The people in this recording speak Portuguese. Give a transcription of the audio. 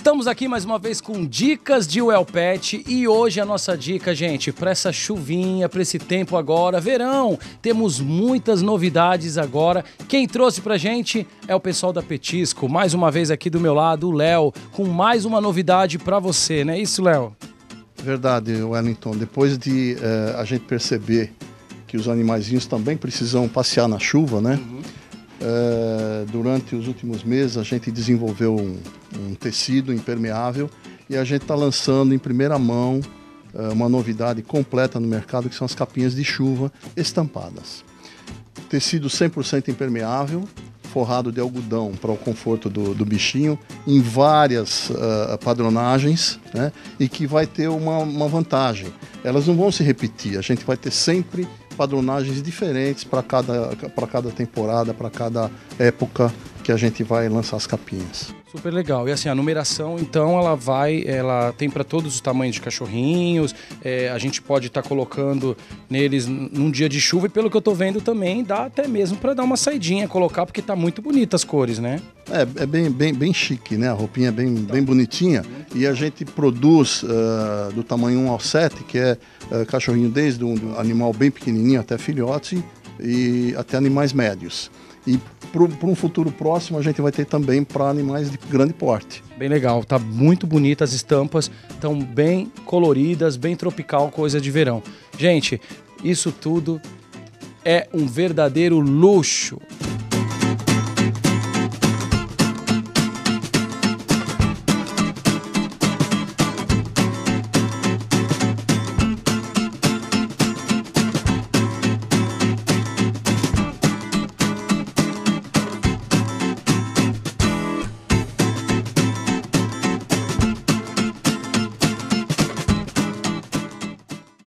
Estamos aqui mais uma vez com dicas de Well Pet e hoje a nossa dica, gente, para essa chuvinha, para esse tempo agora, verão, temos muitas novidades agora. Quem trouxe pra gente é o pessoal da Petisco, mais uma vez aqui do meu lado, o Léo, com mais uma novidade para você, não é isso, Léo? Verdade, Wellington. Depois de a gente perceber que os animaizinhos também precisam passear na chuva, né? Durante os últimos meses a gente desenvolveu um tecido impermeável e a gente está lançando em primeira mão uma novidade completa no mercado, que são as capinhas de chuva estampadas. Tecido 100% impermeável, forrado de algodão para o conforto do bichinho, em várias padronagens, né? E que vai ter uma vantagem. Elas não vão se repetir, a gente vai ter sempre padronagens diferentes para cada temporada, para cada época que a gente vai lançar as capinhas. Super legal. E assim, a numeração, então, ela tem para todos os tamanhos de cachorrinhos, a gente pode estar colocando neles num dia de chuva e pelo que eu tô vendo também dá até mesmo para dar uma saidinha, colocar, porque tá muito bonita as cores, né? É bem chique, né? A roupinha é bem bonitinha e a gente produz do tamanho 1 ao 7, que é cachorrinho desde um animal bem pequenininho até filhote e até animais médios. E para um futuro próximo a gente vai ter também para animais de grande porte. Bem legal, tá muito bonita, as estampas estão bem coloridas, bem tropical, coisa de verão. Gente, isso tudo é um verdadeiro luxo.